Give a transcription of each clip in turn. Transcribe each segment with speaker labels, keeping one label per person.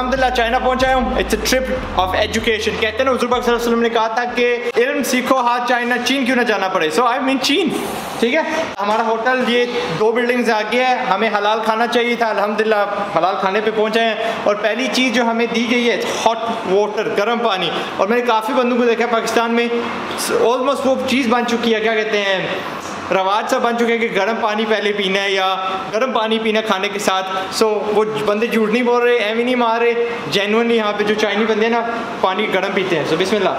Speaker 1: अल्हम्दुलिल्लाह चाइना पहुंचा हूँ। It's a trip of education. कहते हैं ना हुज़ूर पाक सल्लल्लाहु अलैहि वसल्लम ने कहा था कि इल्म सीखो, हाथ चाइना चीन क्यों ना जाना पड़े। सो आई मीन चीन, ठीक है। हमारा होटल ये 2 बिल्डिंग्स आगे है। हमें हलाल खाना चाहिए था, अल्हम्दुलिल्लाह हलाल खाने पे पहुंचे हैं। और पहली चीज़ जो हमें दी गई है हॉट वाटर, गर्म पानी। और मैंने काफ़ी बंदों को देखा पाकिस्तान में ऑलमोस्ट वो चीज़ बन चुकी है, क्या कहते हैं, रवाज सा बन चुके हैं कि गर्म पानी पहले पीना है या गर्म पानी पीना खाने के साथ। सो वो बंदे झूठ नहीं बोल रहे, एवं नहीं मार रहे, जेन्युइनली यहाँ पे जो चाइनी बंदे ना पानी गर्म पीते हैं। सो बिस्मिल्लाह।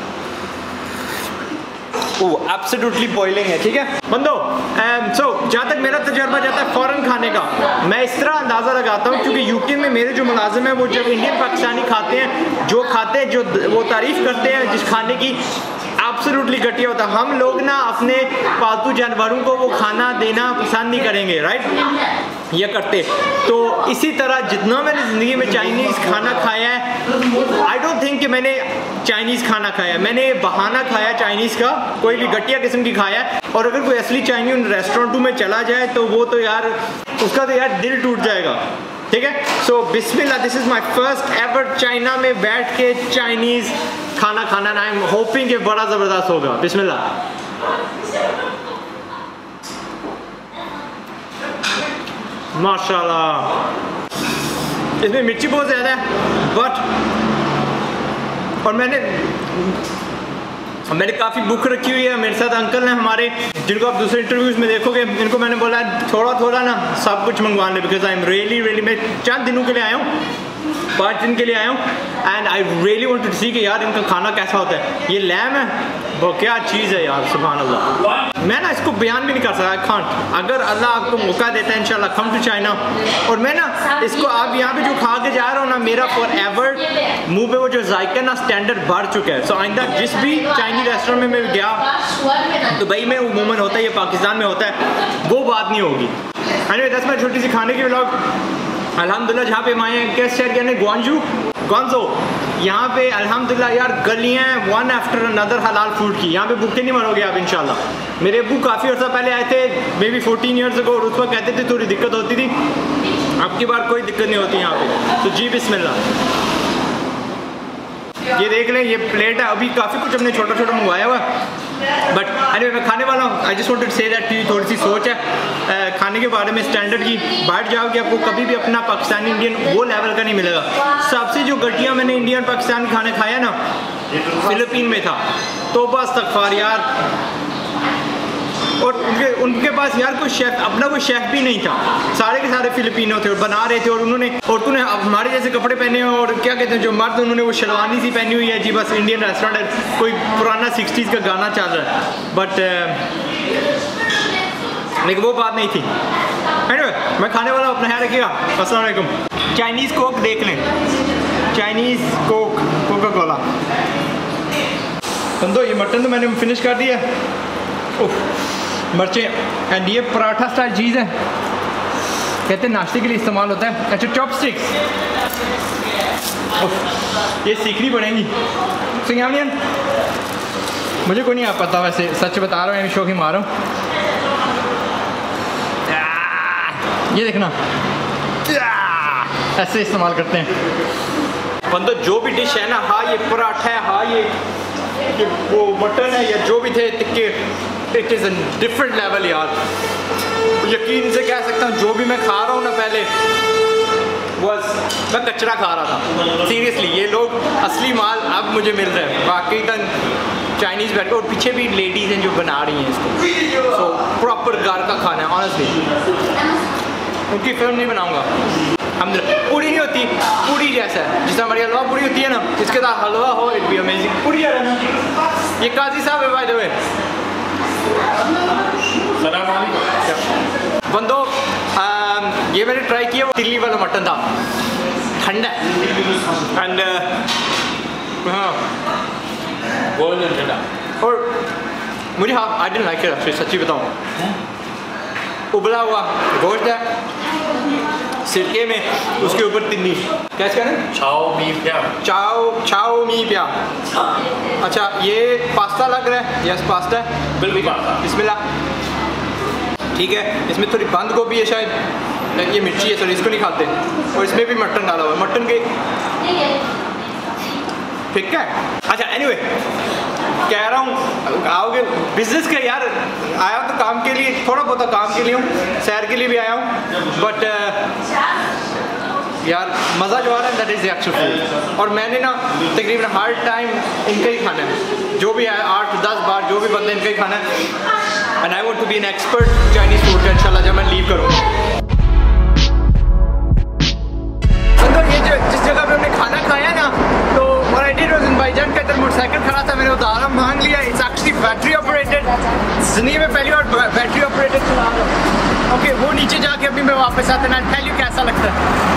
Speaker 1: ओह एब्सोल्युटली बॉइलिंग है, ठीक है बंदो। सो जहाँ तक मेरा तजर्बा जाता है फ़ौरन खाने का, मैं इस तरह अंदाज़ा लगाता हूँ क्योंकि यूके में मेरे जो मुलाजिम हैं वो जब इंडियन पाकिस्तानी खाते हैं, जो खाते हैं, जो वो तारीफ़ करते हैं जिस खाने की, एब्सोल्युटली घटिया होता है। हम लोग ना अपने पालतू जानवरों को वो खाना देना पसंद नहीं करेंगे, राइट, ये करते। तो इसी तरह जितना मैंने ज़िंदगी में चाइनीज़ खाना खाया है, आई डोंट थिंक कि मैंने चाइनीज़ खाना खाया है। मैंने बहाना खाया चाइनीज़ का, कोई भी घटिया किस्म की खाया है। और अगर कोई असली चाइनीज़ उन रेस्टोरेंटों में चला जाए तो वो तो यार उसका तो यार दिल टूट जाएगा, ठीक है। सो बिस्मिल्लाह, this is my first ever China में बैठ के चाइनीज़ खाना खाना। आई एम होपिंग कि बड़ा ज़बरदस्त होगा। बिस्मिल्लाह। माशाल्लाह, इसमें मिर्ची बहुत ज़्यादा है बट, और मैंने काफ़ी भूख रखी हुई है। मेरे साथ अंकल हैं हमारे, जिनको आप दूसरे इंटरव्यूज़ में देखोगे, इनको मैंने बोला थोड़ा थोड़ा ना सब कुछ मंगवाने, बिकॉज आई एम रियली मैं 4 दिनों के लिए आया हूँ, 5 दिन के लिए आया हूँ। And I really want to see कि यार इनका खाना कैसा होता है। ये लैम है, वो क्या चीज़ है यार, सुभान अल्लाह। मैं ना इसको बयान भी नहीं कर सकता, आई कांट। अगर अल्लाह आपको मौका देता है इंशाल्लाह कम टू चाइना। और मैं ना इसको आप यहाँ पे जो खा के जा रहा हूँ ना, मेरा फॉर एवर मुँह पे वो जो जायका ना स्टैंडर्ड बढ़ चुका है। सो आइंदा जिस भी चाइनीज रेस्टोरेंट में मैं गया, दुबई में उमूमन होता है, ये पाकिस्तान में होता है, वो बात नहीं होगी। एनीवे 10 मिनट छोटी सी खाने की व्लॉग। अल्हम्दुलिल्लाह जहाँ पे माए किस शहर के ग्वांजो, यहाँ पे अल्हम्दुलिल्लाह यार गलियाँ वन आफ्टर अनदर हलाल फूड की। यहाँ पे भूखे नहीं मरोगे आप इंशाल्लाह। मेरे अब्बू काफ़ी अर्सा पहले आए थे, मे बी 14 ईयर्स अगो, और उस वक्त कहते थे थोड़ी दिक्कत होती थी। अब की बार कोई दिक्कत नहीं होती यहाँ पे। तो जी बिस्मिल्लाह। ये देख लें, ये प्लेट है। अभी काफ़ी कुछ हमने छोटा छोटा मंगवाया हुआ, बट एनीवे मैं खाने वाला हूँ। I just wanted to say that कि थोड़ी सी सोच है खाने के बारे में स्टैंडर्ड की। बाहर जाओगे आपको कभी भी अपना पाकिस्तानी इंडियन वो लेवल का नहीं मिलेगा। सबसे जो घटिया मैंने इंडियन पाकिस्तानी खाने खाया ना, फिलिपीन में था। तो बस तकफार यार। और उनके पास यार कोई शेफ़, अपना कोई शेफ़ भी नहीं था। सारे के सारे फिलिपिनो थे और बना रहे थे। और उन्होंने औरतों ने हमारे जैसे कपड़े पहने हैं, और क्या कहते हैं जो मर्द, उन्होंने वो शेरवानी सी पहनी हुई है जी। बस इंडियन रेस्टोरेंट है, कोई पुराना 60s का गाना चल रहा है, बट लेकिन वो बात नहीं थी। anyway, मैं खाने वाला, अपना ख्याल रखिएगा। अस्सलाम वालेकुम। चाइनीज़ कोक देख लें, चाइनीज़ कोक, कोका कोला। बंदो ये मटन तो मैंने फिनिश कर दिया। मिर्चें। एंड ये पराठा स्टाइल चीज़ है, कहते हैं नाश्ते के लिए इस्तेमाल होता है। अच्छा चॉपस्टिक्स, ये सीखनी पड़ेंगी। सिंगानियन मुझे कोई नहीं आ पता, वैसे सच बता रहा हूँ, मैं शौक ही मार रहा हूँ। ये देखना ऐसे इस्तेमाल करते हैं बंदो। जो भी डिश है ना, हाँ ये पराठा है, हाँ ये वो मटन है, या जो भी थे टिक्के, it is a different level यार। यकीन से कह सकता हूँ जो भी मैं खा रहा हूँ ना, पहले मैं कचरा खा रहा था सीरियसली। ये लोग असली माल अब मुझे मिल रहा है वाकई का चाइनीज़ बैठ के। और पीछे भी लेडीज़ हैं जो बना रही हैं इसको। सो प्रॉपर घर का खाना है ऑनेस्टली। उनकी फिल्म नहीं बनाऊँगा। हम पूरी नहीं होती, पूरी जैसा है, जिस हमारी हलवा पूरी होती है ना, इसके साथ हलवा हो, इट बी अमेजिंग। पूरी है ना, ये काजी साहब है बाय द वे। बंदो ये मैंने ट्राई किया, वो दिल्ली वाला मटन था, ठंडा एंड हाँ और मुझे हाँ आई डिडंट लाइक इट, सच्ची बताऊँ। उबला हुआ गोश्त है सिरके में, उसके ऊपर तिन्नी, कैसे कहना, चाओ मी प्या। अच्छा ये पास्ता लग रहा है, यस पास्ता है, बिल्कुल बिस्मिल्लाह। ठीक है, इसमें थोड़ी बंद गोभी है शायद, ये मिर्ची है, सॉरी इसको नहीं खाते, और इसमें भी मटन डाला हुआ है, मटन के ठीक है। अच्छा एनीवे कह रहा हूँ आओगे बिजनेस का यार, आया तो काम के लिए, थोड़ा बहुत काम के लिए हूँ, सैर के लिए भी आया हूँ, बट यार मज़ा जो आ रहा है that is the actual food. और मैंने ना तकरीबन हर टाइम इनका ही खाना है, जो भी है 8-10 बार जो भी बंदे इनका ही खाना है। And I want to be an expert Chinese food का इंशाल्लाह जब मैं लीव करूँगा। तो ये जो जिस जगह पे हमने खाना खाया ना, तो और आई डिड वाज इन भाईजान के अंदर मोटरसाइकिल खड़ा था, मैंने उधार मांग लिया। इट्स एक्चुअली बैटरी ऑपरेटेड, जिंदगी में पहली बार बैटरी ऑपरेटेड चला रहा हूँ। ओके वो नीचे जाके अभी मैं वापस आता ना टेल यू कैसा लगता है।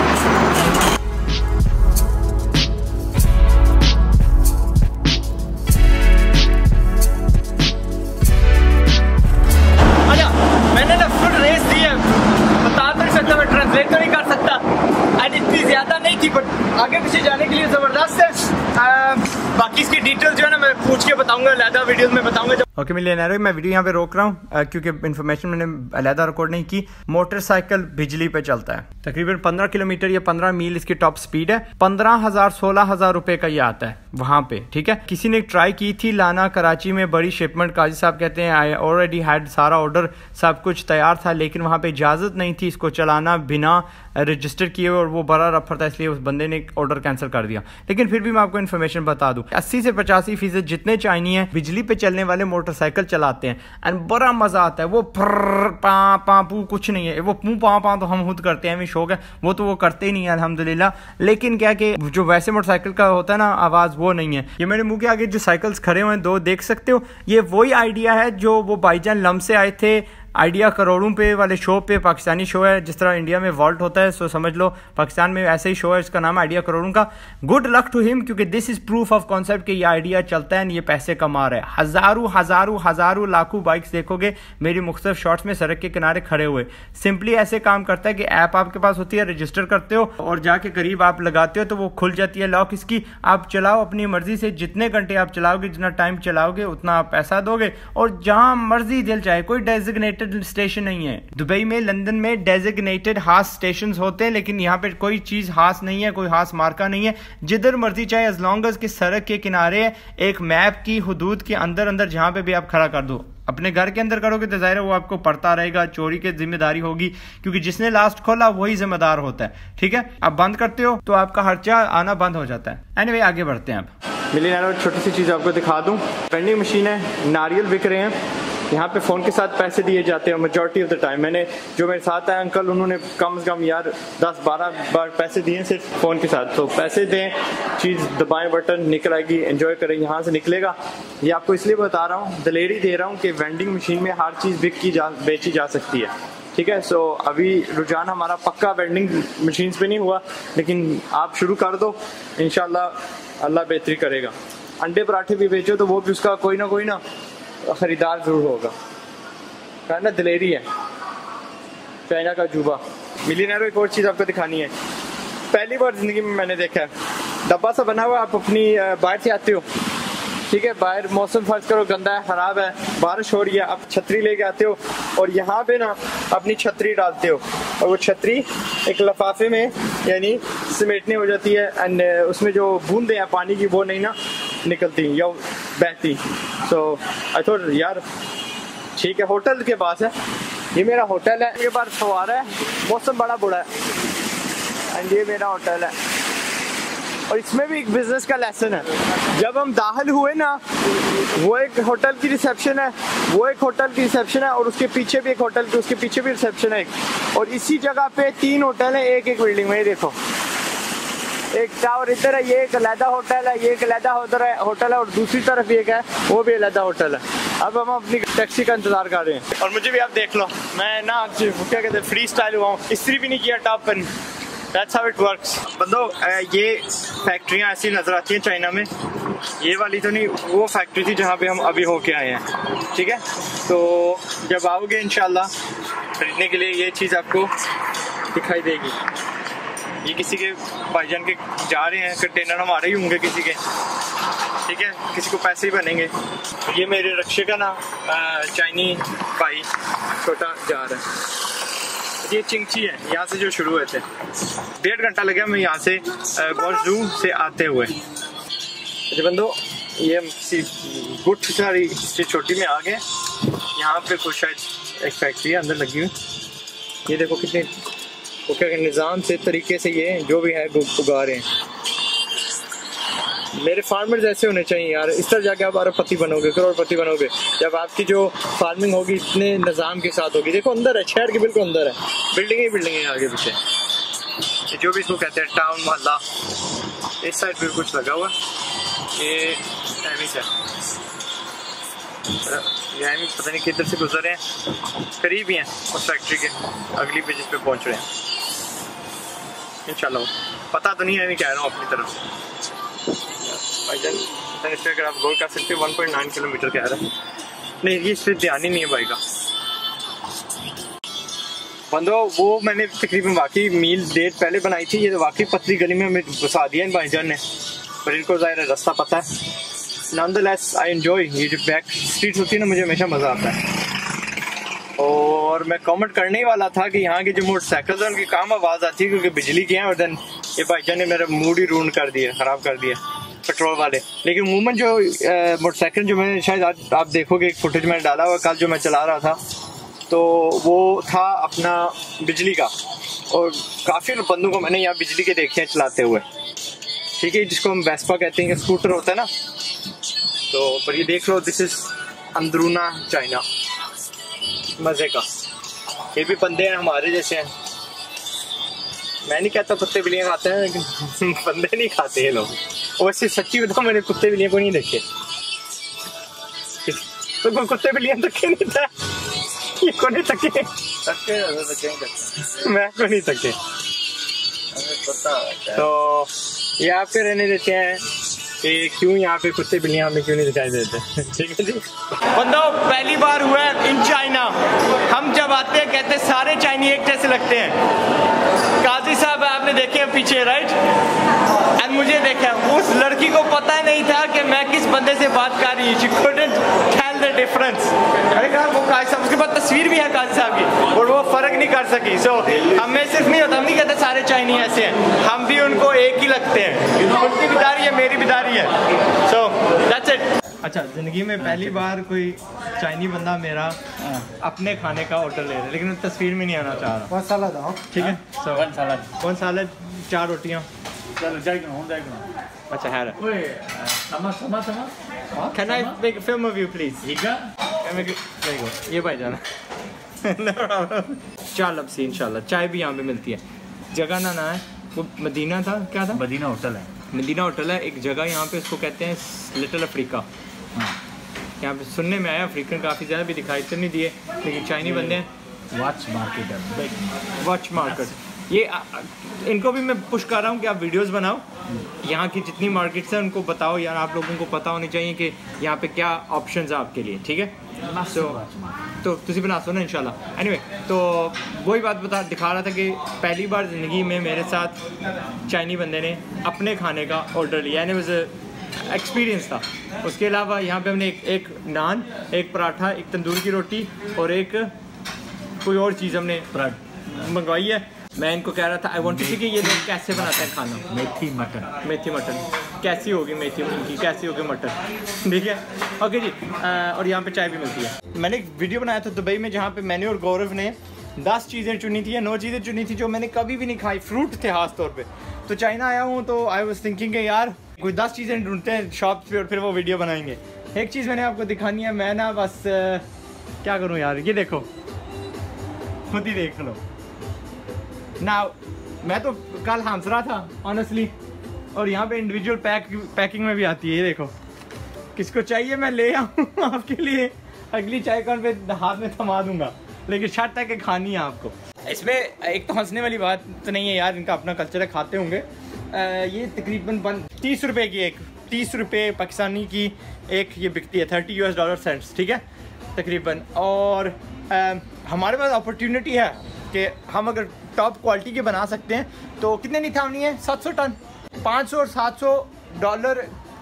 Speaker 1: अच्छा मैंने ना फुल रेस दी है, बता तो नहीं सकता, मैं ट्रांसलेट तो नहीं कर सकता, एंड इतनी ज़्यादा नहीं थी, बट आगे पीछे जाने के लिए ज़बरदस्त है। बाकी इसकी डिटेल जो है ना मैं पूछ के बताऊंगा, अलहदा वीडियोस में बताऊंगा। ओके मिलियनेयर, मैं वीडियो यहाँ पे रोक रहा हूँ क्योंकि इन्फॉर्मेशन मैंने अलहदा रिकॉर्ड नहीं की। मोटरसाइकिल बिजली पे चलता है, तकरीबन 15 किलोमीटर या 15 मील इसकी टॉप स्पीड है। 15,000-16,000 रुपए का ये आता है वहाँ पे, ठीक है। किसी ने ट्राई की थी लाना कराची में, बड़ी शिपमेंट, काजी साहब कहते हैं आई ऑलरेडी हैड, सारा ऑर्डर सब कुछ तैयार था, लेकिन वहाँ पे इजाज़त नहीं थी इसको चलाना बिना रजिस्टर किए, और वो बड़ा रफर था, इसलिए उस बंदे ने ऑर्डर कैंसिल कर दिया। लेकिन फिर भी मैं आपको इन्फॉर्मेशन बता दूं, 80 से 85% जितने चाइनी हैं बिजली पे चलने वाले मोटरसाइकिल चलाते हैं, एंड बड़ा मजा आता है। वो पा पा पू कुछ नहीं है, वो पू पा पा तो हम खुद करते हैं, हमें शौक है, वो तो वो करते ही नहीं है अल्हम्दुलिल्लाह। लेकिन क्या कि जो वैसे मोटरसाइकिल का होता है ना आवाज, वो नहीं है। ये मेरे मुंह के आगे जो साइकिल्स खड़े हुए हैं दो, देख सकते हो, ये वही आइडिया है जो वो भाईजान लम से आए थे। आइडिया करोड़ों पे वाले शो पे, पाकिस्तानी शो है, जिस तरह इंडिया में वॉल्ट होता है, सो समझ लो पाकिस्तान में ऐसा ही शो है, इसका नाम आइडिया करोड़ों का। गुड लक टू हिम, क्योंकि this is proof of concept कि ये आइडिया चलता है, ये पैसे कमा रहा है। हजारों लाखों बाइक्स देखोगे मेरी मुख्तलिफ शॉर्ट्स में सड़क के किनारे खड़े हुए। सिंपली ऐसे काम करता है कि ऐप आपके पास होती है, रजिस्टर करते हो और जाके करीब आप लगाते हो तो वो खुल जाती है लॉक इसकी। आप चलाओ अपनी मर्जी से, जितने घंटे आप चलाओगे, जितना टाइम चलाओगे उतना आप पैसा दोगे, और जहां मर्जी दिल चाहे। कोई डेजिग्नेटेड स्टेशन नहीं है। दुबई में, लंदन में डेजिग्नेटेड हास स्टेशन होते हैं, लेकिन यहाँ पे कोई चीज हास नहीं है, कोई हास मार्का नहीं है। जिधर मर्जी चाहे, एज लॉन्ग एज कि सड़क के किनारे एक मैप की हुदूद के अंदर जहां पे भी आप खड़ा कर दो। अपने घर के अंदर करोगे तो जाहिर है वो आपको पड़ता रहेगा, चोरी की जिम्मेदारी होगी, क्योंकि जिसने लास्ट खोला वही जिम्मेदार होता है, ठीक है। आप बंद करते हो तो आपका खर्चा आना बंद हो जाता है। एनीवे आगे बढ़ते हैं। आप मिलियनेयर, छोटी सी चीज आपको दिखा दूं, वेंडिंग मशीन है, नारियल बिक रहे हैं यहाँ पे, फ़ोन के साथ पैसे दिए जाते हैं मेजॉरिटी ऑफ द टाइम। मैंने जो मेरे साथ है अंकल, उन्होंने कम से कम यार 10-12 बार पैसे दिए सिर्फ फ़ोन के साथ। तो पैसे दें, चीज़ दबाएं, बटन निकल आएगी, एंजॉय करें, यहाँ से निकलेगा। ये आपको इसलिए बता रहा हूँ, दलेरी दे रहा हूँ कि वेंडिंग मशीन में हर चीज़ बेची जा सकती है, ठीक है। सो अभी रुझान हमारा पक्का वेंडिंग मशीन पे नहीं हुआ, लेकिन आप शुरू कर दो, इंशाल्लाह अल्लाह बेहतरी करेगा। अंडे पराठे भी बेचो तो वो भी उसका कोई ना खरीदार जरूर होगा, कहना दलेरी है, चाइना का जूबा। मिलियनेयर, एक और चीज़ आपको दिखानी है, पहली बार जिंदगी में मैंने देखा है, डब्बा सा बना हुआ, आप अपनी बाहर से आते हो, ठीक है, बाहर मौसम फर्ज करो गंदा है, खराब है, बारिश हो रही है, आप छतरी लेके आते हो और यहाँ पे ना अपनी छतरी डालते हो, और वो छतरी एक लिफाफे में यानी समेटने हो जाती है, एंड उसमें जो बूंदे हैं पानी की वो नहीं ना निकलती या बहती। सो आई थॉट यार ठीक है, होटल के पास है, ये मेरा होटल है, ये बार फवारा है, मौसम बड़ा बुरा है, एंड ये मेरा होटल है। और इसमें भी एक बिजनेस का लेसन है। जब हम दाखिल हुए ना, वो एक होटल की रिसेप्शन है, वो एक होटल की रिसेप्शन है, और उसके पीछे भी एक होटल की, उसके पीछे भी रिसेप्शन है एक, और इसी जगह पे 3 होटल है एक बिल्डिंग में। ये देखो, एक टावर इधर है, ये एक अलहदा होटल है, ये एक अलहदा होटल है, और दूसरी तरफ एक है, वो भी अलहदा होटल है। अब हम अपनी टैक्सी का इंतजार कर रहे हैं। और मुझे भी आप देख लो, मैं ना क्या कहते हैं फ्री स्टाइल हुआ हूँ, इस्त्री भी नहीं किया टॉप पर। That's how it works। बंदो, ये फैक्ट्रियाँ ऐसी नजर आती हैं चाइना में, ये वाली तो नहीं, वो फैक्ट्री थी जहाँ पे हम अभी होके आए हैं, ठीक है। तो जब आओगे इंशाल्लाह खरीदने के लिए, ये चीज़ आपको दिखाई देगी। ये किसी के भाईजान के जा रहे हैं, कंटेनर हमारे ही होंगे किसी के, ठीक है, किसी को पैसे ही बनेंगे। ये मेरे रक्षे का ना चाइनी भाई छोटा जा रहा है। ये चिंगची है, यहाँ से जो शुरू हुए थे। 1.5 घंटा लगा हमें यहाँ से ग्वांगझू से आते हुए। अच्छा बंदो, ये गुट सारी छोटी में आ गए। यहाँ पे कुछ शायद एक फैक्ट्री है अंदर लगी हुई। ये देखो कितने वो क्या निज़ाम से तरीके से ये जो भी है उगा रहे हैं। मेरे फार्मर्स ऐसे होने चाहिए यार। इस तरह जाके आप अरबपति बनोगे, करोड़पति बनोगे, जब आपकी जो फार्मिंग होगी इतने निज़ाम के साथ होगी। देखो अंदर है, शहर के बिल्कुल अंदर है, बिल्डिंग ही बिल्डिंग है आगे पीछे, जो भी इसको कहते हैं टाउन मोहल्ला। इस साइड पे कुछ लगा हुआ, ये एमिस है, ये एमिस पता नहीं किधर से गुजर रहे हैं, करीब ही हैं उस फैक्ट्री के, अगली पे जिस पे पहुँच रहे हैं इंशाल्लाह। पता तो नहीं है, मैं कह रहा हूँ अपनी तरफ से। भाई जान इस पर अगर आप गौर कर सकते हो 1.9 किलोमीटर कह रहा है। नहीं ये इस पर ध्यान ही नहीं है भाई का। बंदो वो मैंने तकरीबन वाकई मील 1.5 पहले बनाई थी। ये तो वाकई पतली गली में हमें घुसा दिया इन भाईजान ने, पर इनको ज़ाहिर रास्ता पता है। Nonetheless I enjoy. ये जो बैक स्ट्रीट्स होती है ना, मुझे हमेशा मज़ा आता है। और मैं कमेंट करने ही वाला था कि यहाँ के जो मोटरसाइकिल है उनकी काम आवाज़ आती है क्योंकि बिजली की है। और देन ये भाईजान ने मेरा मूड ही रून कर दिया, ख़राब कर दिया पेट्रोल वाले। लेकिन अमूमन जो मोटरसाइकिल जो मैंने शायद आज आप देखोगे एक फुटेज मैंने डाला हुआ कल जो मैं चला रहा था, तो वो था अपना बिजली का। और काफ़ी बंदों को मैंने यहाँ बिजली के देखे हैं चलाते हुए, ठीक है, जिसको हम वेस्पा कहते हैं कि स्कूटर होता है ना। तो पर ये देख लो, दिस इज अंदरूना चाइना, मज़े का। ये भी बंदे हैं हमारे जैसे हैं। मैं नहीं कहता कुत्ते बिल्लियाँ खाते हैं, लेकिन बंदे नहीं खाते ये लोग। वैसे सच्ची बताऊँ मैंने कुत्ते बिल्लियाँ को नहीं देखे, तो कोई कुत्ते बिल्लियाँ तके नहीं था, ये को नहीं तके, मैं को नहीं तके। तो ये आप पे रहने देते हैं कि क्यों यहाँ पे कुत्ते बिल्लियाँ हमें क्यों नहीं दिखाई देते। ठीक है जी बंदो, पहली बार हुआ है इन चाइना। हम जब आते हैं कहते हैं सारे चाइनी एक जैसे लगते हैं। काजी साहब आपने देखे हैं पीछे, राइट, एंड मुझे देखा, उस लड़की को पता नहीं था कि मैं किस बंदे से बात कर रही हूँ। She couldn't tell the difference। अरे यार वो काजी साहब, उसके बाद तस्वीर भी है काजी साहब की, और वो फर्क नहीं कर सकी। सो हमें सिर्फ नहीं होता, हम नहीं कहते सारे चाइनी ऐसे हैं, हम भी उनको एक ही लगते हैं। उनकी बिदारी है, मेरी बिदारी है। So that's it. अच्छा, जिंदगी में पहली बार कोई चाइनी बंदा मेरा अपने खाने का ऑर्डर ले रहा है, लेकिन तस्वीर में नहीं आना चाह रहा।
Speaker 2: 1 salad हो?
Speaker 1: ठीक है, सो 1 salad 4 रोटियाँ। अच्छा है। Can I make a film of you please? ये भाई जाना। 4 लपसी इंशाल्लाह। चाय भी यहाँ पे मिलती है। जगह ना है वो मदीना था, क्या था?
Speaker 2: मदीना होटल है।
Speaker 1: मदीना होटल है एक जगह यहाँ पे, इसको कहते हैं लिटिल अफ्रीका। यहाँ पे सुनने में आया, अफ्रीकन काफ़ी ज़्यादा भी दिखाई तो नहीं दिए, लेकिन चाइनी बंदे हैं।
Speaker 2: वॉच मार्केट है,
Speaker 1: वॉच मार्केट। ये इनको भी मैं पुश कर रहा हूँ कि आप वीडियोस बनाओ, यहाँ की जितनी मार्केट्स हैं उनको बताओ यार। आप लोगों को पता होनी चाहिए कि यहाँ पे क्या ऑप्शंस हैं आपके लिए, ठीक है। तो तुसी बना सो ना इंशाल्लाह। एनीवे, तो वही बात दिखा रहा था कि पहली बार ज़िंदगी में मेरे साथ चाइनी बंदे ने अपने खाने का ऑर्डर लिया, यानी वैसे एक्सपीरियंस था। उसके अलावा यहाँ पे हमने एक नान, एक पराठा, एक तंदूर की रोटी और एक कोई और चीज़ हमने मंगवाई है। मैं इनको कह रहा था आई वांट टू सी कि ये लोग कैसे बनाते हैं खाना। मेथी मटन कैसी होगी, मेथी उनकी कैसी होगी मटन, ठीक है। ओके जी, और यहाँ पे चाय भी मिलती है। मैंने एक वीडियो बनाया था दुबई में, जहाँ पे मैंने और गौरव ने 10 चीज़ें चुनी थी या 9 चीज़ें चुनी थी जो मैंने कभी भी नहीं खाई, फ्रूट थे खास तौर पे। तो चाइना आया हूँ तो आई वाज थिंकिंग कि यार कोई 10 चीज़ें ढूंढते हैं शॉप पे और फिर वो वीडियो बनाएंगे। एक चीज़ मैंने आपको दिखानी है, मैं ना बस क्या करूँ यार, ये देखो, खुद ही देख लो ना। मैं तो कल हंस रहा था ऑनेस्टली, और यहाँ पे इंडिविजुअल पैकिंग में भी आती है, ये देखो। किसको चाहिए मैं ले आऊँ आपके लिए, अगली चाय कौन पे हाथ में थमा दूंगा, लेकिन शर्त है कि खानी है आपको। इसमें एक तो हंसने वाली बात तो नहीं है यार, इनका अपना कल्चर है, खाते होंगे। ये तकरीबन 30 रुपये की एक, 30 रुपये पाकिस्तानी की एक ये बिकती है, $30 ठीक है तकरीबन। और हमारे पास अपॉर्चुनिटी है कि हम अगर टॉप क्वालिटी के बना सकते हैं तो कितने निथावनी है, 700 टन, $500 और $700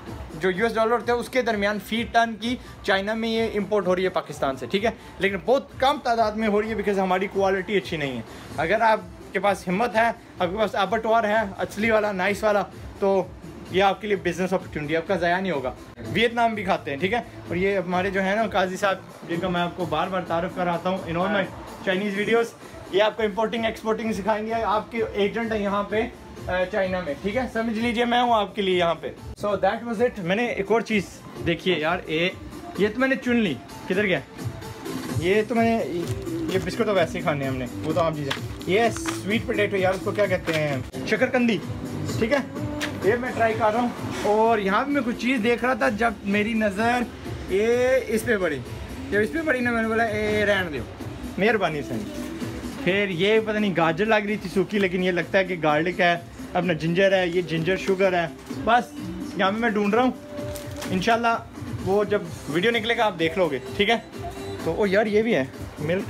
Speaker 1: जो US डॉलर होते हैं उसके दरमियान फी टन की चाइना में ये इंपोर्ट हो रही है पाकिस्तान से, ठीक है। लेकिन बहुत कम तादाद में हो रही है बिकॉज हमारी क्वालिटी अच्छी नहीं है। अगर आपके पास हिम्मत है, आपके पास एबटवार है असली वाला नाइस वाला, तो ये आपके लिए बिजनेस अपॉर्चुनिटी, आपका ज़ाया नहीं होगा। वियतनाम भी खाते हैं, ठीक है। और ये हमारे जो है ना काजी साहब, जिनका मैं आपको बार बार तारुफ कराता हूँ in all my Chinese videos, ये आपको इम्पोर्टिंग एक्सपोर्टिंग सिखाएंगे। आपके एजेंट है यहाँ पे चाइना में, ठीक है। समझ लीजिए मैं हूँ आपके लिए यहाँ पे। So that was it. मैंने एक और चीज़ देखिए यार, ये तो मैंने चुन ली, किधर गया ये, तो मैंने ये बिस्कुट तो वैसे ही खाने हैं हमने, वो तो आप चीज़ें। ये स्वीट पोटैटो यार, उसको क्या कहते हैं, शकरकंदी, ठीक है। ये मैं ट्राई कर रहा हूँ। और यहाँ भी मैं कुछ चीज़ देख रहा था, जब मेरी नज़र ये इस पर पड़ी, जब इस पर पड़ी ना, मैंने बोला ए रहने दो, मेहरबानी से। फिर ये पता नहीं गाजर लग रही थी सूखी, लेकिन ये लगता है कि गार्लिक है, अपना जिंजर है, ये जिंजर शुगर है। बस यहाँ पे मैं ढूंढ रहा हूँ, इंशाल्लाह वो जब वीडियो निकलेगा आप देख लोगे, ठीक है। तो ओ यार ये भी है मिल्क,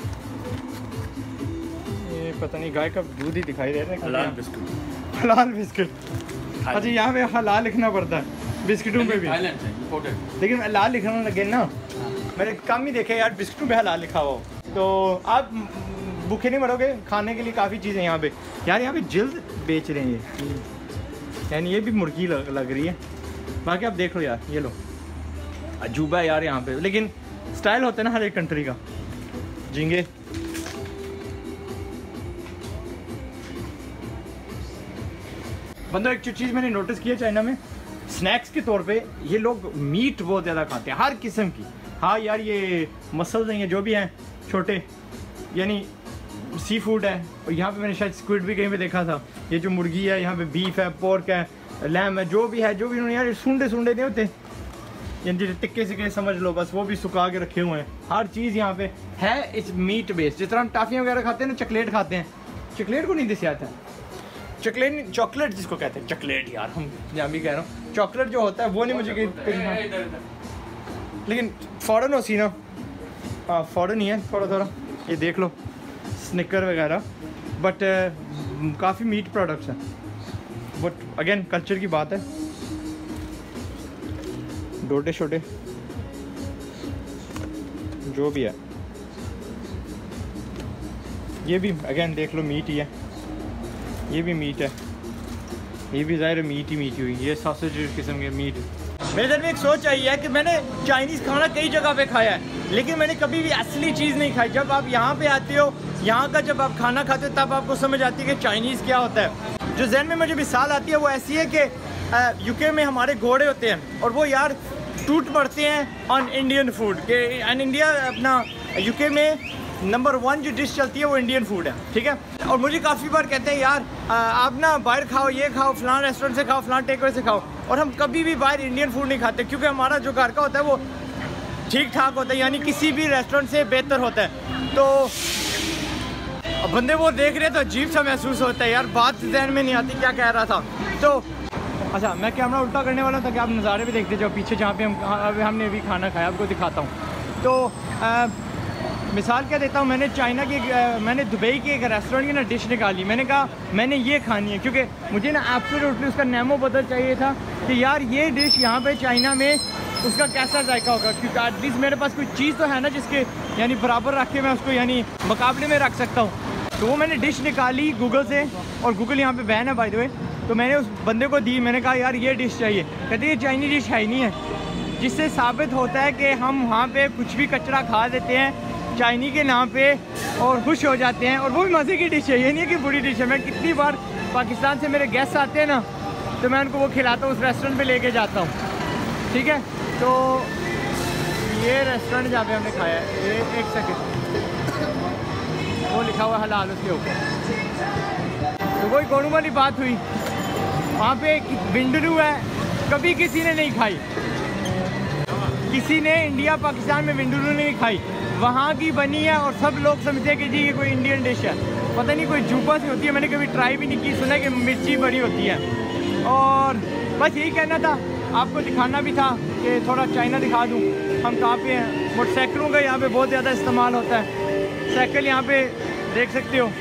Speaker 1: ये पता नहीं गाय का दूध ही दिखाई दे रहा है। हलाल बिस्कुट, हलाल बिस्कुट। अच्छा यहाँ पे हलाल लिखना पड़ता है बिस्किटों पे भी, लेकिन हलाल लिखना लगे ना, मैंने कम ही देखे यार बिस्किटों पे हलाल लिखा हुआ। तो आप भूखे नहीं मरोगे, खाने के लिए काफ़ी चीज़ें यहाँ पे। यार यहाँ पे जल्द बेच रहे हैं ये, यानी ये भी मुर्गी लग रही है। बाकी आप देख लो यार, ये लो अजूबा है यार यहाँ पे, लेकिन स्टाइल होता है ना हर एक कंट्री का। झींगे, बंदो एक चीज़ मैंने नोटिस की है चाइना में, स्नैक्स के तौर पे ये लोग मीट बहुत ज़्यादा खाते हैं, हर किस्म की। हाँ यार ये मसल्स हैं, ये जो भी हैं छोटे, यानी सी फूड है। और यहाँ पे मैंने शायद स्क्विड भी कहीं पे देखा था। ये जो मुर्गी है, यहाँ पे बीफ है, पोर्क है, लैम है, जो भी है, जो भी उन्होंने यार सूंडे नहीं होते, यानी टिक्के सिक्के समझ लो, बस वो भी सुखा के रखे हुए हैं। हर चीज़ यहाँ पे है इस मीट बेस्ड। जिस तरह हम टाफियाँ वगैरह खाते हैं ना, चॉकलेट खाते हैं, चॉकलेट को नहीं दिसे आता है, चॉकलेट जिसको कहते हैं चॉकलेट, यार हम यहाँ भी कह रहा हूँ चॉकलेट जो होता है वो नहीं मुझे लेकिन फ़ौरन होती ना, हाँ फ़ौरन ही है थोड़ा ये देख लो स्निकर वगैरह, बट काफ़ी मीट प्रोडक्ट्स हैं। बट अगेन कल्चर की बात है। डोडे शोडे जो भी है, ये भी अगेन देख लो मीट ही है, ये भी मीट है, ये भी ज़ाहिर मीट ही हुई। ये सॉसेज किस्म के मीट। मेरे दिल में एक सोच आई है कि मैंने चाइनीज़ खाना कई जगह पे खाया है, लेकिन मैंने कभी भी असली चीज़ नहीं खाई। जब आप यहाँ पे आते हो, यहाँ का जब आप खाना खाते हो, तब आपको समझ आती है कि चाइनीज़ क्या होता है। जो जहन में मुझे मिसाल आती है वो ऐसी है कि यूके में हमारे घोड़े होते हैं और वो यार टूट पड़ते हैं ऑन इंडियन फूड के। एंड इंडिया अपना यूके में नंबर 1 जो डिश चलती है वो इंडियन फूड है, ठीक है। और मुझे काफ़ी बार कहते हैं यार आप ना बाहर खाओ, ये खाओ, फ़लाँ रेस्टोरेंट से खाओ, फ़लाँ टेकअवे से खाओ। और हम कभी भी बाहर इंडियन फूड नहीं खाते, क्योंकि हमारा जो घर का होता है वो ठीक ठाक होता है, यानी किसी भी रेस्टोरेंट से बेहतर होता है। तो बंदे वो देख रहे तो अजीब सा महसूस होता है यार, बात जहन में नहीं आती क्या कह रहा था। तो अच्छा मैं कैमरा उल्टा करने वाला था कि आप नज़ारे भी देखते जाओ पीछे, जहाँ पे हमने अभी खाना खाया, आपको दिखाता हूँ। तो मिसाल क्या देता हूँ, मैंने दुबई के एक रेस्टोरेंट की ना डिश निकाली। मैंने कहा मैंने ये खानी है, क्योंकि मुझे ना एब्सोल्युटली उसका नेमो बदल चाहिए था कि यार ये डिश यहाँ पे चाइना में उसका कैसा जायका होगा, क्योंकि एटलीस्ट मेरे पास कोई चीज़ तो है ना जिसके यानी बराबर रख के मैं उसको यानी मुकाबले में रख सकता हूँ। तो वो मैंने डिश निकाली गूगल से, और गूगल यहाँ पे बैन है बाय द वे। तो मैंने उस बंदे को दी, मैंने कहा यार ये डिश चाहिए। कहते ये चाइनीज़ डिश है ही नहीं है, जिससे साबित होता है कि हम वहाँ पे कुछ भी कचरा खा देते हैं चाइनी के नाम पे और खुश हो जाते हैं, और वो भी मज़े की डिश है, ये नहीं है कि बुरी डिश है। मैं कितनी बार पाकिस्तान से मेरे गेस्ट आते हैं ना, तो मैं उनको वो खिलाता हूँ, उस रेस्टोरेंट पे लेके जाता हूँ, ठीक है। तो ये रेस्टोरेंट जहाँ पे हमने खाया है, ये एक सेकंड, वो लिखा हुआ हलाल उसके ऊपर। तो वही गोनू वाली बात हुई, वहाँ पे एक विंडलू है, कभी किसी ने नहीं खाई, किसी ने इंडिया पाकिस्तान में विंडलू नहीं खाई, वहाँ की बनी है और सब लोग समझते हैं कि जी ये कोई इंडियन डिश है। पता नहीं कोई जूबा सी होती है, मैंने कभी ट्राई भी नहीं की, सुना कि मिर्ची बड़ी होती है। और बस यही कहना था, आपको दिखाना भी था कि थोड़ा चाइना दिखा दूँ हम कहाँ पे हैं। मोटरसाइकिलों का यहाँ पे बहुत ज़्यादा इस्तेमाल होता है, साइकिल यहाँ पे देख सकते हो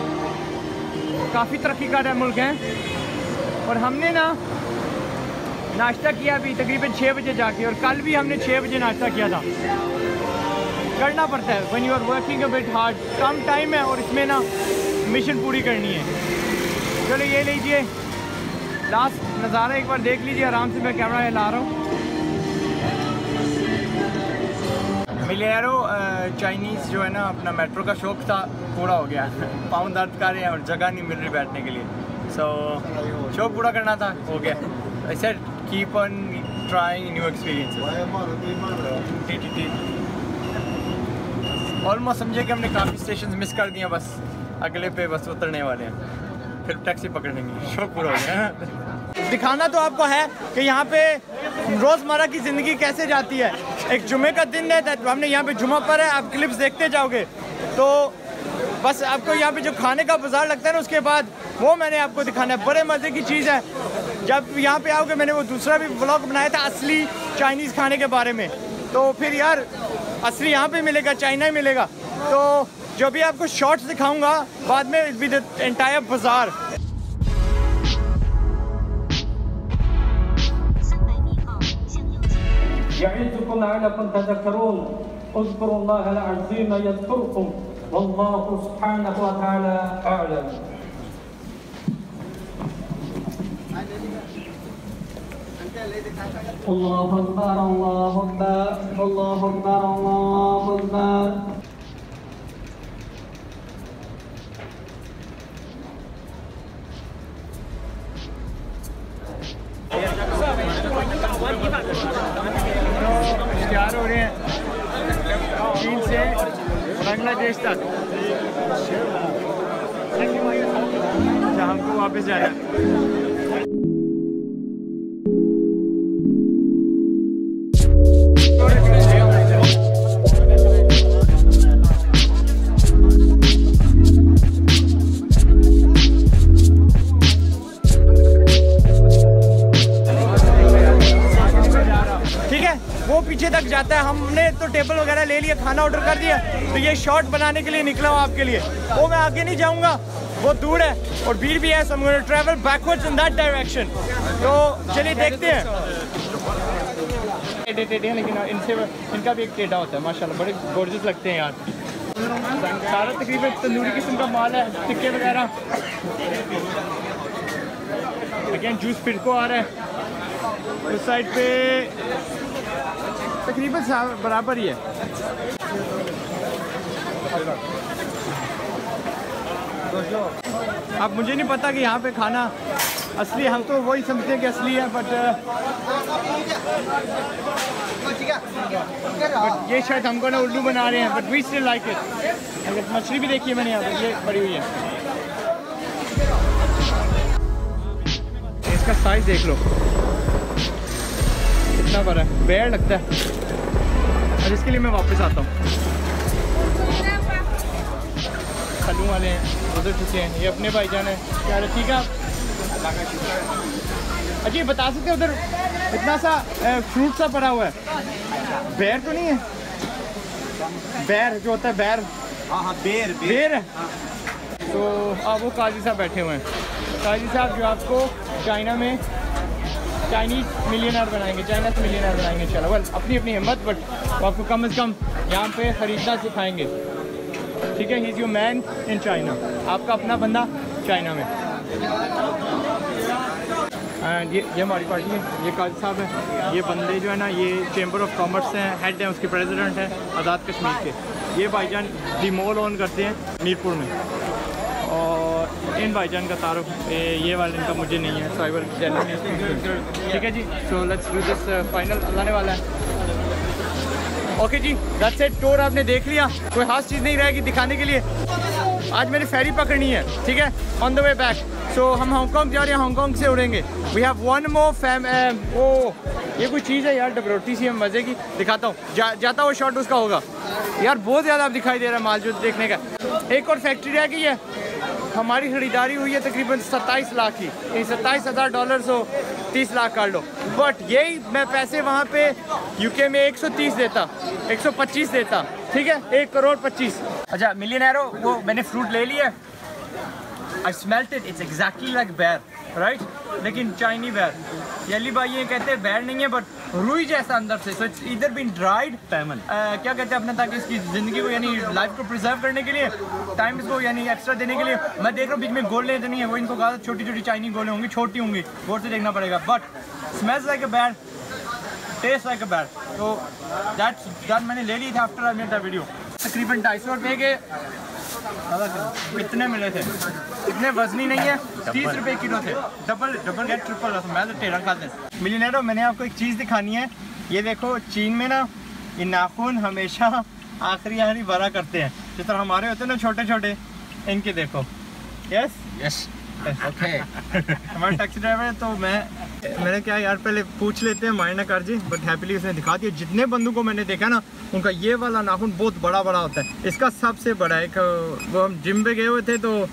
Speaker 1: काफ़ी तरक्की कर रहा मुल्क है। और हमने ना नाश्ता किया अभी तकरीबन 6 बजे जाके, और कल भी हमने 6 बजे नाश्ता किया था। करना पड़ता है when you are working a bit hard, कम टाइम है और इसमें ना मिशन पूरी करनी है। चलो ये लीजिए लास्ट नज़ारा एक बार देख लीजिए आराम से, मैं कैमरा ला रहा हूँ। मिलियरो चाइनीज़ जो है ना, अपना मेट्रो का शौक था पूरा हो गया। पाँव दर्द कर रहे हैं और जगह नहीं मिल रही बैठने के लिए, सो शौक पूरा करना था, हो गया। I said keep on trying new experiences. Almost समझे कि हमने काफ़ी स्टेशन मिस कर दिए, बस अगले पे बस उतरने वाले हैं, फिर टैक्सी पकड़ेंगे, शौक पूरा हो गया। दिखाना तो आपको है कि यहाँ पे रोज़मर्रा की ज़िंदगी कैसे जाती है। एक जुमे का दिन है, हमने यहाँ पे जुमा पर है, आप क्लिप्स देखते जाओगे तो बस आपको यहाँ पे जो खाने का बाज़ार लगता है ना, उसके बाद वो मैंने आपको दिखाना है। बड़े मज़े की चीज़ है, जब यहाँ पे आओगे, मैंने वो दूसरा भी व्लॉग बनाया था असली चाइनीज़ खाने के बारे में, तो फिर यार असली यहाँ पे मिलेगा, चाइना ही मिलेगा। तो जो भी आपको शॉर्ट्स दिखाऊंगा बाद में, विद द एंटायर बाज़ार।
Speaker 2: يعظكم لعلكم تذكرون اذكروا الله العظيم يذكركم والله سبحانه وتعالى أعلم. الله أكبر الله أكبر الله أكبر الله أكبر.
Speaker 1: तैयार हो रहे हैं चीन से बांग्लादेश तक, हमको वापस जाना है। वो पीछे तक जाता है। हमने तो टेबल वगैरह ले लिया, खाना ऑर्डर कर दिया, तो ये शॉट बनाने के लिए निकला हूँ आपके लिए। वो मैं आगे नहीं जाऊँगा, वो दूर है और भीड़ भी है, so I'm going to travel backwards in that direction। तो चलिए देखते हैं। लेकिन इनका भी एक टेढ़ा होता है माशाल्लाह, बड़े गॉर्जियस लगते हैं यार। सारा तकरीबन तंदूरी किस्म का माल है, टिक्के वगैरह। अगेन जूस फिर को आ रहा है, उस साइड पे तकरीबन बराबर ही है। अब मुझे नहीं पता कि यहाँ पे खाना असली, हम तो वही समझते हैं कि असली है, बट ये शायद हमको ना उल्लू बना रहे हैं, but we still like it. मछली भी देखी है मैंने यहाँ पे, ये पड़ी हुई है। इसका साइज देख लो कितना बड़ा है, बेर लगता है। और इसके लिए मैं वापस आता हूँ। खल्लू वाले हैं, उधर चुके हैं, ये अपने भाईजान हैं। क्या है, ठीक है आप? अच्छा ये बता सकते हैं उधर इतना सा फ्रूट सा पड़ा हुआ है, बेर तो नहीं है? बेर जो होता है, बेर। हाँ बेर बेर है। तो वो काजी साहब बैठे हुए हैं, काजी साहब जो आपको चाइना में चाइनीज़ मिलियनर बनाएंगे, चाइना से मिलियनर बनाएंगे इंशाल्लाह। वेल अपनी अपनी हिम्मत, बट वो आपको कम से कम यहाँ पे ख़रीदना सिखाएंगे, ठीक है? He is your man in China, आपका अपना बंदा चाइना में। एंड ये हमारी पार्टी है, ये काजी साहब है, ये बंदे जो है ना, ये चेंबर ऑफ कॉमर्स हैं, हेड हैं, उसके प्रेसिडेंट हैं आज़ाद कश्मीर के। ये भाईजान दी मॉल ऑन करते हैं मीरपुर में, और इन भाईजान का तारुफ ये वाले इनका मुझे नहीं है, साइबर चैनल में, ठीक है जी। So let's do this, final लाने वाला है। ओके जी, दैट्स इट। टूर आपने देख लिया, कोई खास चीज़ नहीं रहेगी दिखाने के लिए। आज मैंने फेरी पकड़नी है, ठीक है, on the way back. So हम हांगकॉन्ग जा रहे हैं, हांगकॉन्ग से उड़ेंगे। वी हैव वन मोर ये कोई चीज़ है यार, डबरोटी सी है मज़े की, दिखाता हूँ। जाता हुआ शॉट उसका होगा यार, बहुत ज़्यादा दिखाई दे रहा है माल जो देखने का। एक और फैक्ट्री रह गई है, हमारी खरीदारी हुई है तकरीबन 27 लाख की, $27,000 सो 30 लाख कर लो। बट यही मैं पैसे वहाँ पे यूके में 130 देता, 125 देता, ठीक है, 1,25,00,000। अच्छा मिलियनेरो, वो मैंने फ्रूट ले लिया, I smelt it, it's exactly like bear। Right, लेकिन चाइनी बैर। येली भाई ये कहते हैं बैर नहीं है बट रुई जैसा अंदर से, so it's either been dried pomelo, क्या कहते हैं अपने, ताकि इसकी ज़िंदगी को यानी लाइफ को प्रिजर्व करने के लिए, टाइम इसको यानी एक्स्ट्रा देने के लिए। मैं देख रहा हूँ बीच में गोले नहीं है, वो इनको कहा छोटी छोटी चाइनी गोले होंगी, छोटी होंगी, गौर से देखना पड़ेगा, बट स्मेल्स लाइक अ बैर, टेस्ट लाइक अ बैर। तो दैट मैंने ले ली थी after I made that video. तकरीबन 250 रुपये के कितने मिले थे, इतने वजनी नहीं है, 30 रुपये किलो थे, डबल या ट्रिपल। मैं तो टेढ़ा खाते हैं। मिलियनेरो, मैंने आपको एक चीज़ दिखानी है, ये देखो चीन में ना ये नाखून हमेशा आखिरी बड़ा करते हैं, जिस तरह हमारे होते हैं ना छोटे छोटे, इनके देखो। Yes yes okay. हमारा टैक्सी ड्राइवर है, तो मैंने क्या यार पहले पूछ लेते हैं, माइंड ना कर जी, बट हैप्पीली उसने दिखा दिया। जितने बंदों को मैंने देखा ना, उनका ये वाला नाखून बहुत बड़ा होता है, इसका सबसे बड़ा है। वो हम जिम पे गए हुए थे तो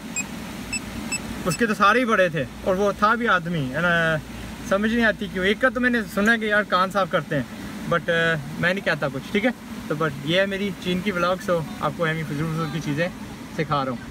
Speaker 1: उसके तो सारे ही बड़े थे, और वो था भी आदमी, है ना, समझ नहीं आती क्यों। एक का तो मैंने सुना कि यार कान साफ करते हैं, बट मैं नहीं कहता कुछ, ठीक है। तो बट ये है मेरी चीन की व्लॉग, सो आपको हमें फजूल की चीज़ें सिखा रहा हूँ।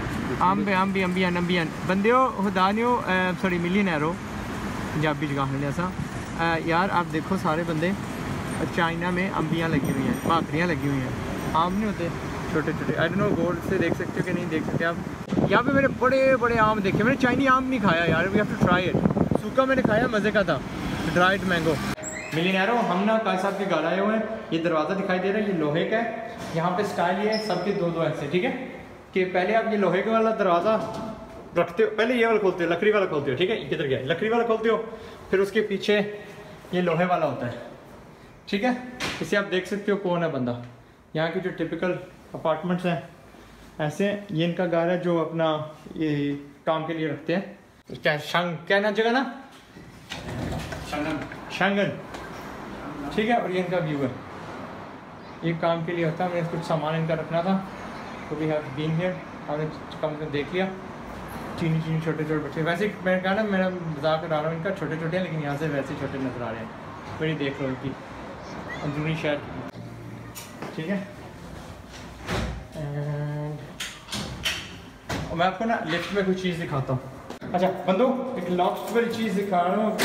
Speaker 1: अंबियन बंदे खुदानियो सॉरी मिलियनेरो पंजाबी जगह ऐसा यार, आप देखो सारे बंदे चाइना में अंबियाँ लगी हुई हैं, भाखरियाँ लगी हुई हैं, आम नहीं होते छोटे छोटे, आई डोंट नो गोल्ड से देख सकते हो कि नहीं देख सकते आप। यहाँ पे मैंने बड़े बड़े आम देखे, मैंने चाइनी आम नहीं खाया यार, we have to try it. सूखा मैंने खाया, मज़े का था, ड्राइड मैंगो। मिलियनेरो, हम ना काई साहब के घर आए हुए हैं, ये दरवाज़ा दिखाई दे रहा है, ये लोहे का है। यहाँ पे स्टाइल ये है सबके दो ऐसे, ठीक है, कि पहले आप ये लोहे का वाला दरवाज़ा रखते हो, पहले ये वाला खोलते हो, लकड़ी वाला खोलते हो, ठीक है, किधर गया, लकड़ी वाला खोलते हो, फिर उसके पीछे ये लोहे वाला होता है, ठीक है। इसे आप देख सकते हो कौन है बंदा। यहाँ की जो टिपिकल अपार्टमेंट्स हैं ऐसे, ये इनका घर है जो अपना ये काम के लिए रखते हैं। क्या ना जगह ना शंगन, ठीक है। और ये इनका व्यू है, ये काम के लिए होता है। मैंने कुछ सामान इनका रखना था, तो वी हैव बीन हियर, हमने कम से देख लिया। चीनी छोटे छोटे बच्चे, वैसे मैंने कहा ना, मेरा मजाक उड़ा रहा हूँ, इनका छोटे छोटे हैं, लेकिन यहाँ से वैसे छोटे नज़र आ रहे हैं। फिर देख लो इनकी अंदरूनी शहर, ठीक है। और मैं आपको ना लिफ्ट में कोई चीज़ दिखाता हूँ। अच्छा बंदो, एक लॉक वाली चीज़ दिखा रहा हूँ,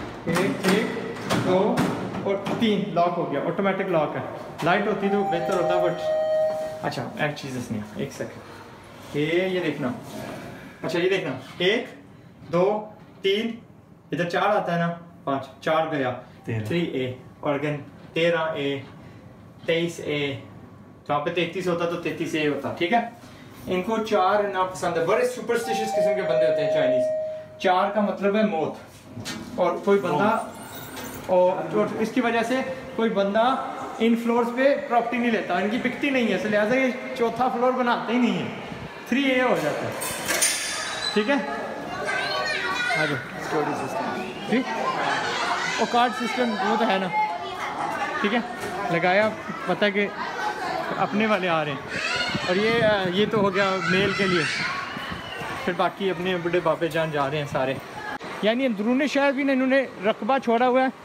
Speaker 1: 1 2 और 3 लॉक हो गया, ऑटोमेटिक लॉक है। लाइट होती तो बेहतर होता, बट अच्छा एक चीज़ इसमें, एक सेकंड, ये देखना, अच्छा ये देखना, 1 2 3, इधर 4 आता है ना, 5 4 गया, 3A, और अगेन 13A 23A, जहाँ पे 33 होता तो 33A होता, ठीक है। इनको 4 ना पसंद है, बड़े सुपरस्टिशियस किस्म के बंदे होते हैं चाइनीज। 4 का मतलब है मौत, और कोई बंदा, और इसकी वजह से कोई बंदा इन फ्लोर्स पे प्रॉपर्टी नहीं लेता, इनकी बिकती नहीं है, इसलिए लिहाजा ये 4था फ्लोर बनाते ही नहीं है, 3A हो जाता है, ठीक है। आ जाओ, सिक्योरिटी सिस्टम ठीक, और कार्ड सिस्टम वो तो है ना, ठीक है, लगाया, पता है कि अपने वाले आ रहे हैं। और ये तो हो गया मेल के लिए, फिर बाकी अपने बड़े बाबे जान जा रहे हैं सारे, यानी अंदरूनी शहर भी इन्होंने रकबा छोड़ा हुआ है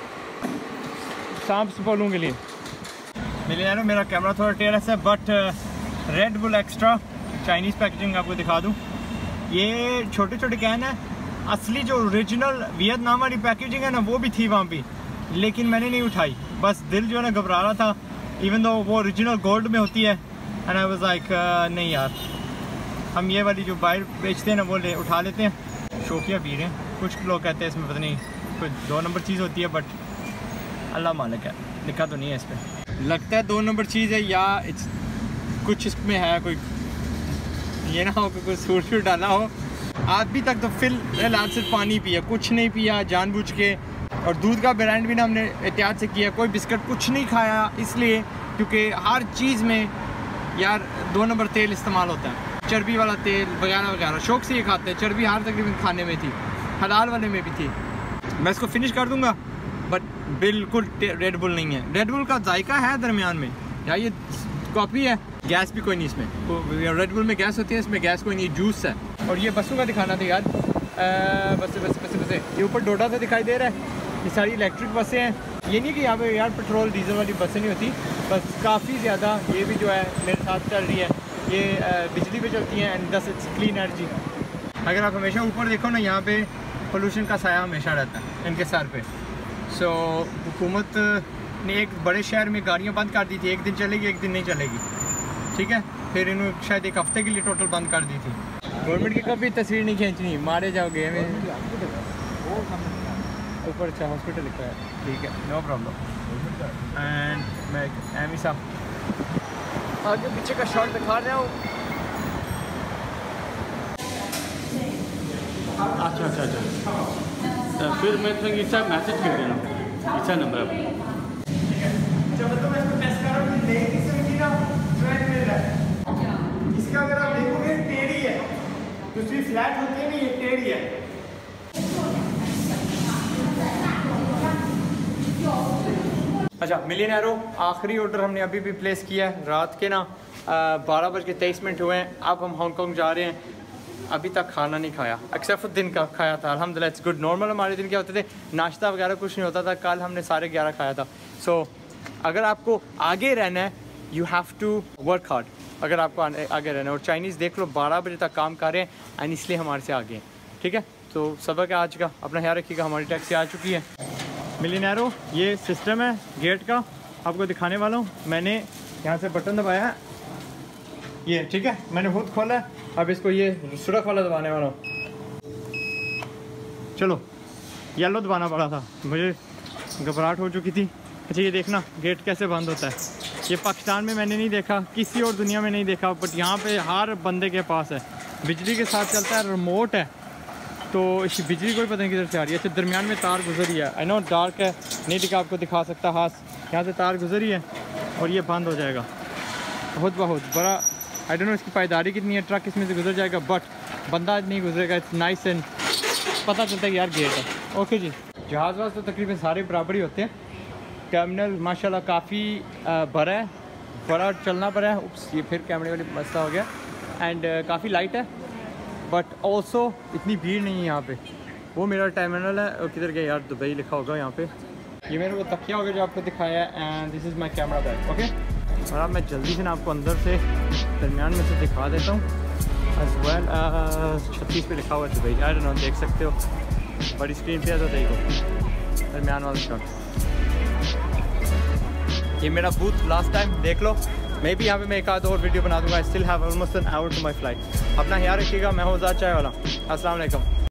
Speaker 1: सांप सपोलों के लिए। मिलियनेरो, मेरा कैमरा थोड़ा टेढ़ा है, but Red Bull extra Chinese packaging आपको दिखा दूँ। ये छोटे छोटे कैन है, असली जो ओरिजिनल वियतनाम वाली पैकेजिंग है ना, वो भी थी वहाँ पे, लेकिन मैंने नहीं उठाई, बस दिल जो है ना घबरा रहा था, इवन दो वो ओरिजिनल गोल्ड में होती है, एंड आई वाज लाइक नहीं यार, हम ये वाली जो बाहर बेचते हैं ना वो उठा लेते हैं। शौकिया पी रहे हैं, कुछ लोग कहते हैं इसमें पता नहीं कोई 2 नंबर चीज़ होती है, बट अल्लाह मालिक है, लिखा तो नहीं है इस पर, लगता है 2 नंबर चीज़ है, या कुछ इसमें है कोई, ये ना हो कि कोई सूर डाला हो। अभी तक तो फिलहाल सिर्फ पानी पिया, कुछ नहीं पिया जानबूझ के, और दूध का ब्रांड भी ना हमने एहतियात से किया, कोई बिस्किट कुछ नहीं खाया, इसलिए क्योंकि हर चीज़ में यार 2 नंबर तेल इस्तेमाल होता है, चर्बी वाला तेल वगैरह वगैरह, शौक से ये खाते हैं, चर्बी हर तकरीबन खाने में थी, हलाल वाले में भी थी। मैं इसको फिनिश कर दूंगा, बट बिल्कुल रेड बुल नहीं है, रेड बुल का जायका है दरमियान में, या ये कॉफ़ी है, गैस भी कोई नहीं इसमें, रेड बुल में गैस होती है, इसमें गैस कोई नहीं, जूस है। और ये बसों का दिखाना था यार, बस ये ऊपर डोडा से दिखाई दे रहा है, ये सारी इलेक्ट्रिक बसें हैं, ये नहीं कि यहाँ पे यार पेट्रोल डीजल वाली बसें नहीं होती, बस काफ़ी ज़्यादा, ये भी जो है मेरे साथ चल रही है, ये बिजली पे चलती हैं, एंड दस इट्स क्लीन एनर्जी। अगर आप हमेशा ऊपर देखो ना, यहाँ पे पोल्यूशन का साया हमेशा रहता है इनके सर पे। सो हुकूमत ने एक बड़े शहर में गाड़ियाँ बंद कर दी थी, एक दिन चलेगी एक दिन नहीं चलेगी, ठीक है। फिर इन्होंने शायद एक हफ्ते के लिए टोटल बंद कर दी थी। गवर्नमेंट की कभी तस्वीर नहीं खींचनी, मारे जाओगे हमें। ऊपर अच्छा हॉस्पिटल लिखा है, ठीक है, नो प्रॉब्लम। एंड मैं एमी साहब आगे पीछे का शॉट दिखा रहा हूँ।
Speaker 3: अच्छा अच्छा अच्छा, तो फिर मैं तुम्हें इसका मैसेज कर देना, इसका नंबर है।
Speaker 1: जब तो मैं इसको टेस्ट कर रहा हूँ, नहीं किसी की ना ट्रेंड मिल रहा है। इसका अगर आप देखोगे टेढ़ी है, दूसरी फ्लैट होती है नहीं, ये टेढ़ी है। अच्छा मिलियनेरो, आखिरी ऑर्डर हमने अभी भी प्लेस किया है। रात के ना 12:23 हुए हैं। अब हम हांगकॉन्ग जा रहे हैं। अभी तक खाना नहीं खाया, एक्सेप्ट फॉर दिन का खाया था, अल्हम्दुलिल्लाह इट्स गुड। नॉर्मल हमारे दिन क्या होते थे, नाश्ता वगैरह कुछ नहीं होता था। कल हमने 11:30 खाया था। सो अगर आपको आगे रहना है, you have to work hard. अगर आपको आगे रहना है, और चाइनीज़ देख लो 12 बजे तक काम कर रहे हैं, एंड इसलिए हमारे से आगे हैं, ठीक है। तो सबक है आज का, अपना ख्याल रखिएगा। हमारी टैक्सी आ चुकी है। मिलियनेरो, ये सिस्टम है गेट का, आपको दिखाने वाला हूँ। मैंने यहाँ से बटन दबाया है, ये ठीक है, मैंने खुद खोला है। अब इसको ये सुरख वाला दबाने वाला हूँ। चलो, येलो दबाना पड़ा था, मुझे घबराहट हो चुकी थी। अच्छा ये देखना गेट कैसे बंद होता है। ये पाकिस्तान में मैंने नहीं देखा, किसी और दुनिया में नहीं देखा, बट यहाँ पे हर बंदे के पास है। बिजली के साथ चलता है, रिमोट है, तो इस बिजली को भी पता नहीं किधर से आ रही है। अच्छा दरमियान में तार गुजरी है, आई नो डार्क है, नहीं दिखा आपको दिखा सकता हाथ, यहाँ से तार गुजरी है और ये बंद हो जाएगा। बहुत बड़ा, आई डोंट नो इसकी पायदारी कितनी है, ट्रक इसमें से गुजर जाएगा, बट बंदा नहीं गुजरेगा। इट्स नाइस एंड पता चलता है कि यार गेट है। ओके जी, जहाज़ वाज तो तकरीबन सारे बराबर ही होते हैं। टर्मिनल माशाल्लाह काफ़ी बड़ा है, बड़ा चलना पड़ा है। उप्स, ये फिर कैमरे वाली मसला हो गया। एंड काफ़ी लाइट है, बट ऑल्सो इतनी भीड़ नहीं है यहाँ पे। वो मेरा टर्मिनल है, और किधर गया यार, दुबई लिखा होगा यहाँ पे। ये मेरे को तकिया होगा जो आपको दिखाया है, and this is my camera bag. Okay, और अब मैं जल्दी से ना आपको अंदर से दरमियान में से दिखा देता हूँ। एज वेल 36 पे लिखा हुआ है दुबई, आई डोंट नो, देख सकते हो बड़ी स्क्रीन पे है, तो देखो दरमियान वाला शॉट। ये मेरा बूथ लास्ट टाइम देख लो। मैं भी यहाँ पे मैं एक आध और वीडियो बना दूँगा। I still have almost an hour to my flight. अपना ख्याल रखिएगा। मैं हूँ ज़ाद चाय वाला। अस्सलाम वालेकुम।